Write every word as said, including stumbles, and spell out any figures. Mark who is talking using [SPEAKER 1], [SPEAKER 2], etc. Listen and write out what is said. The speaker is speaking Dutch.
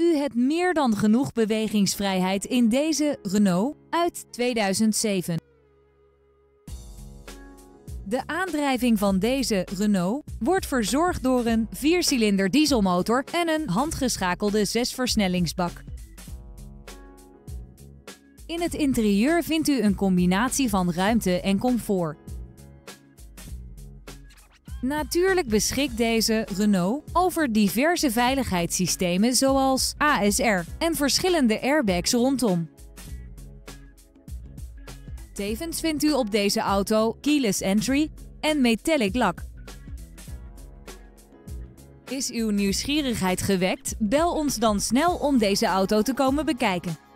[SPEAKER 1] u hebt meer dan genoeg bewegingsvrijheid in deze Renault uit tweeduizend zeven. De aandrijving van deze Renault wordt verzorgd door een viercilinder dieselmotor en een handgeschakelde zesversnellingsbak. In het interieur vindt u een combinatie van ruimte en comfort. Natuurlijk beschikt deze Renault over diverse veiligheidssystemen zoals A S R en verschillende airbags rondom. Tevens vindt u op deze auto keyless entry en metallic lak. Is uw nieuwsgierigheid gewekt? Bel ons dan snel om deze auto te komen bekijken.